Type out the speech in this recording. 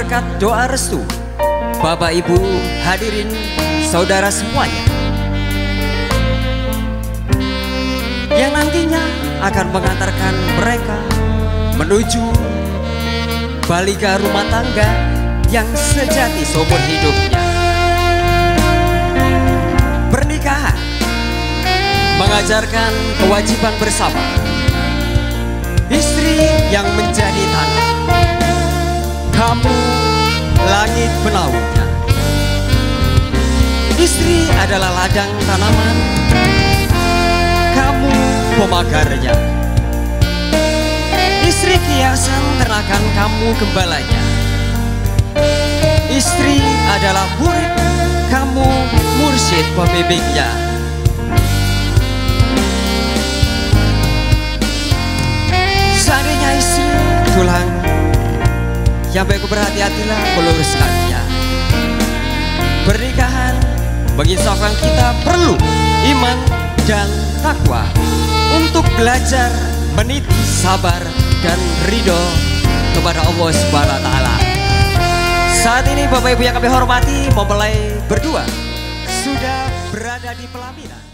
berkat doa restu Bapak Ibu hadirin saudara semuanya yang nantinya akan mengantarkan mereka menuju balika rumah tangga yang sejati seumur hidupnya. Pernikahan mengajarkan kewajiban bersama. Istri yang menjadi tanah, kamu langit penautnya. Istri adalah ladang tanaman, kamu pemagarnya. Istri kiasan ternakan, kamu gembalanya. Istri adalah murid, kamu mursyid pembimbingnya. Seandainya istri tulang, yang baik berhati-hatilah meluruskannya. Pernikahan menginsafkan kita perlu iman dan takwa untuk belajar meniti sabar dan ridho kepada Allah Subhanahu wa Ta'ala. Saat ini Bapak Ibu yang kami hormati mempelai berdua sudah berada di pelaminan.